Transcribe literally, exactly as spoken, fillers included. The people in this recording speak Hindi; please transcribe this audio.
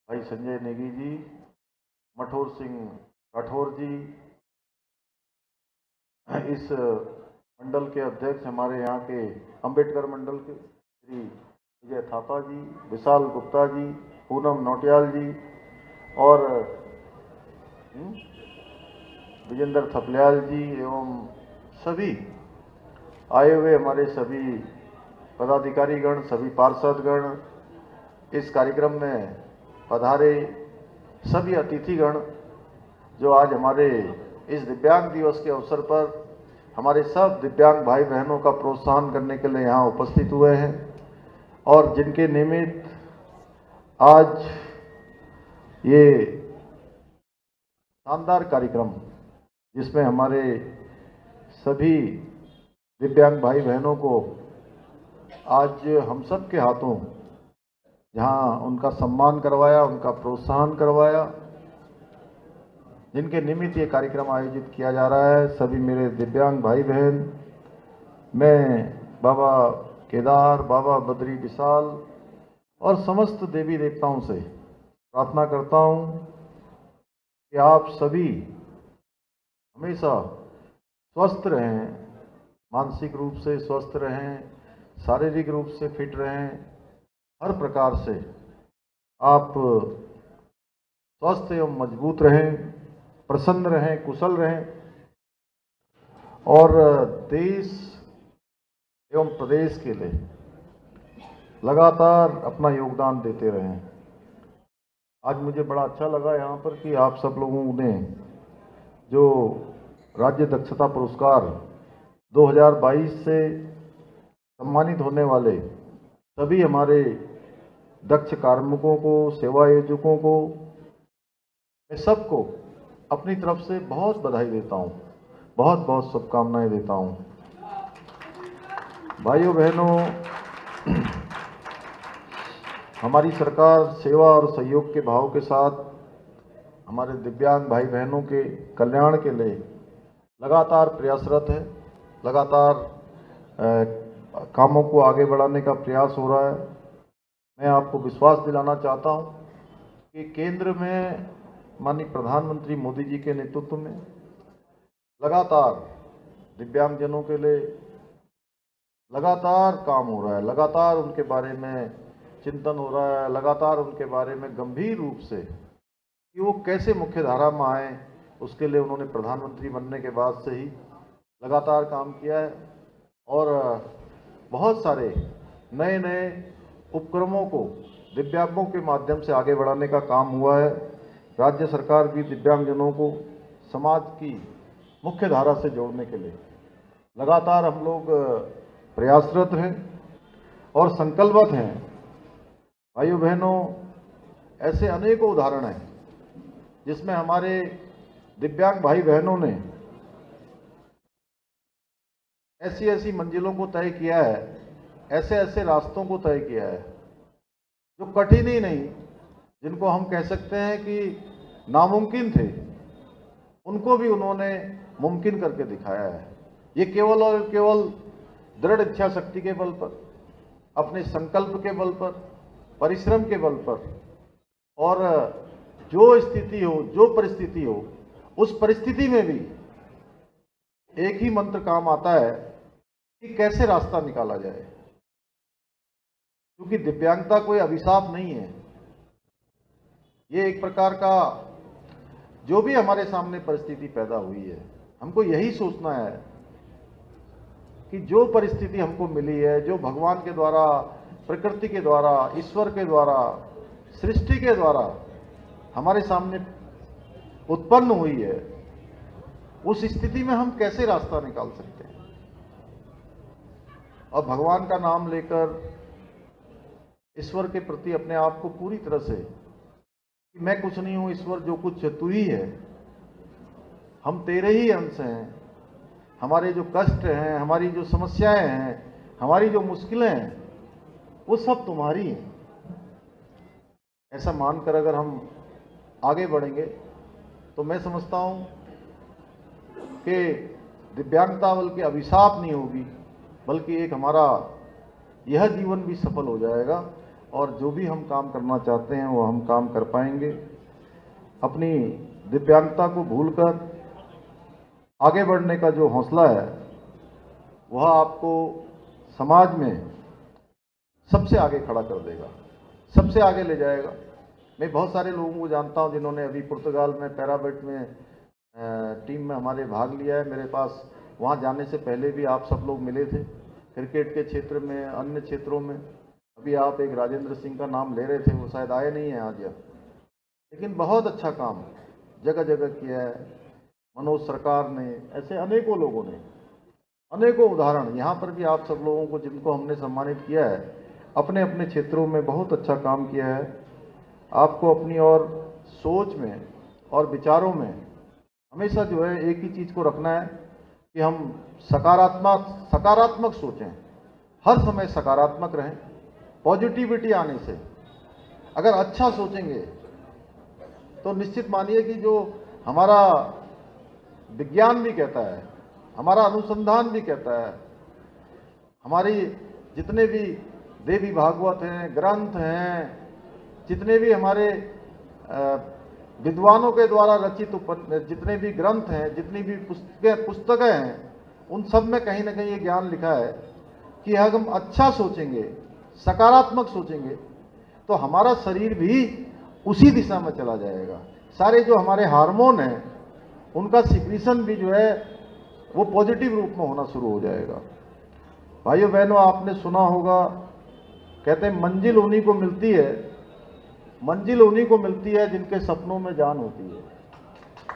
भाई संजय नेगी जी, मठोर सिंह राठौर जी, इस मंडल के अध्यक्ष हमारे यहाँ के अंबेडकर मंडल के श्री विजय थापा जी, विशाल गुप्ता जी, पूनम नौटियाल जी और विजेंद्र थपलियाल जी एवं सभी आए हुए हमारे सभी पदाधिकारीगण, सभी पार्षदगण, इस कार्यक्रम में पधारे सभी अतिथिगण जो आज हमारे इस दिव्यांग दिवस के अवसर पर हमारे सब दिव्यांग भाई बहनों का प्रोत्साहन करने के लिए यहाँ उपस्थित हुए हैं और जिनके निमित्त आज ये शानदार कार्यक्रम जिसमें हमारे सभी दिव्यांग भाई बहनों को आज हम सब के हाथों जहाँ उनका सम्मान करवाया, उनका प्रोत्साहन करवाया, जिनके निमित्त ये कार्यक्रम आयोजित किया जा रहा है, सभी मेरे दिव्यांग भाई बहन, मैं बाबा केदार, बाबा बद्री विशाल और समस्त देवी देवताओं से प्रार्थना करता हूँ कि आप सभी हमेशा स्वस्थ रहें, मानसिक रूप से स्वस्थ रहें, शारीरिक रूप से फिट रहें, हर प्रकार से आप स्वस्थ एवं मजबूत रहें, प्रसन्न रहें, कुशल रहें और देश एवं प्रदेश के लिए लगातार अपना योगदान देते रहें। आज मुझे बड़ा अच्छा लगा यहाँ पर कि आप सब लोगों ने जो राज्य दक्षता पुरस्कार दो हज़ार बाईस से सम्मानित होने वाले सभी हमारे दक्ष कार्मिकों को, सेवा आयोजकों को, मैं सबको अपनी तरफ से बहुत बधाई देता हूँ, बहुत बहुत शुभकामनाएं देता हूँ। भाइयों बहनों, हमारी सरकार सेवा और सहयोग के भाव के साथ हमारे दिव्यांग भाई बहनों के कल्याण के लिए लगातार प्रयासरत है, लगातार कामों को आगे बढ़ाने का प्रयास हो रहा है। मैं आपको विश्वास दिलाना चाहता हूं कि केंद्र में माननीय प्रधानमंत्री मोदी जी के नेतृत्व में लगातार दिव्यांगजनों के लिए लगातार काम हो रहा है, लगातार उनके बारे में चिंतन हो रहा है, लगातार उनके बारे में गंभीर रूप से कि वो कैसे मुख्य धारा में आए, उसके लिए उन्होंने प्रधानमंत्री बनने के बाद से ही लगातार काम किया है और बहुत सारे नए नए उपक्रमों को दिव्यांगों के माध्यम से आगे बढ़ाने का काम हुआ है। राज्य सरकार भी दिव्यांगजनों को समाज की मुख्य धारा से जोड़ने के लिए लगातार हम लोग प्रयासरत हैं और संकल्पबद्ध हैं। भाइयों बहनों, ऐसे अनेकों उदाहरण हैं जिसमें हमारे दिव्यांग भाई बहनों ने ऐसी ऐसी मंजिलों को तय किया है, ऐसे ऐसे रास्तों को तय किया है जो कठिन ही नहीं, जिनको हम कह सकते हैं कि नामुमकिन थे, उनको भी उन्होंने मुमकिन करके दिखाया है। ये केवल और केवल दृढ़ इच्छा शक्ति के बल पर, अपने संकल्प के बल पर, परिश्रम के बल पर और जो स्थिति हो, जो परिस्थिति हो, उस परिस्थिति में भी एक ही मंत्र काम आता है कि कैसे रास्ता निकाला जाए, क्योंकि दिव्यांगता कोई अभिशाप नहीं है। ये एक प्रकार का जो भी हमारे सामने परिस्थिति पैदा हुई है, हमको यही सोचना है कि जो परिस्थिति हमको मिली है, जो भगवान के द्वारा, प्रकृति के द्वारा, ईश्वर के द्वारा, सृष्टि के द्वारा हमारे सामने उत्पन्न हुई है, उस स्थिति में हम कैसे रास्ता निकाल सकते हैं और भगवान का नाम लेकर ईश्वर के प्रति अपने आप को पूरी तरह से कि मैं कुछ नहीं हूं, ईश्वर जो कुछ है तू ही है, हम तेरे ही अंश हैं, हमारे जो कष्ट हैं, हमारी जो समस्याएं हैं, हमारी जो मुश्किलें हैं, वो सब तुम्हारी हैं। ऐसा मानकर अगर हम आगे बढ़ेंगे तो मैं समझता हूं कि दिव्यांगता बल्कि अभिशाप नहीं होगी, बल्कि एक हमारा यह जीवन भी सफल हो जाएगा और जो भी हम काम करना चाहते हैं वो हम काम कर पाएंगे। अपनी दिव्यांगता को भूलकर आगे बढ़ने का जो हौसला है वह आपको समाज में सबसे आगे खड़ा कर देगा, सबसे आगे ले जाएगा। मैं बहुत सारे लोगों को जानता हूं जिन्होंने अभी पुर्तगाल में पैराबैट में टीम में हमारे भाग लिया है। मेरे पास वहां जाने से पहले भी आप सब लोग मिले थे, क्रिकेट के क्षेत्र में, अन्य क्षेत्रों में। अभी आप एक राजेंद्र सिंह का नाम ले रहे थे, वो शायद आए नहीं हैं आज यहाँ, लेकिन बहुत अच्छा काम जगह जगह किया है। मनोज सरकार ने, ऐसे अनेकों लोगों ने, अनेकों उदाहरण यहाँ पर भी आप सब लोगों को जिनको हमने सम्मानित किया है अपने अपने क्षेत्रों में बहुत अच्छा काम किया है। आपको अपनी और सोच में और विचारों में हमेशा जो है एक ही चीज़ को रखना है कि हम सकारात्मक सकारात्मक सोचें, हर समय सकारात्मक रहें। पॉजिटिविटी आने से अगर अच्छा सोचेंगे तो निश्चित मानिए कि जो हमारा विज्ञान भी कहता है, हमारा अनुसंधान भी कहता है, हमारी जितने भी देवी भागवत हैं, ग्रंथ हैं, जितने भी हमारे विद्वानों के द्वारा रचित जितने भी ग्रंथ हैं, जितनी भी पुस्तकें पुस्तकें हैं, उन सब में कहीं ना कहीं ये ज्ञान लिखा है कि अगर हम अच्छा सोचेंगे, सकारात्मक सोचेंगे तो हमारा शरीर भी उसी दिशा में चला जाएगा। सारे जो हमारे हार्मोन हैं उनका सिक्रीशन भी जो है वो पॉजिटिव रूप में होना शुरू हो जाएगा। भाइयों बहनों, आपने सुना होगा, कहते हैं मंजिल उन्हीं को मिलती है मंजिल उन्हीं को मिलती है जिनके सपनों में जान होती है।